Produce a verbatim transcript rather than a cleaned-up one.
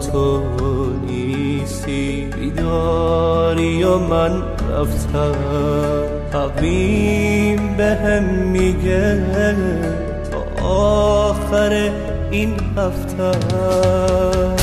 تو نیستی، بیداری و من رفتم. تقویم به هم میگه تا آخر این هفته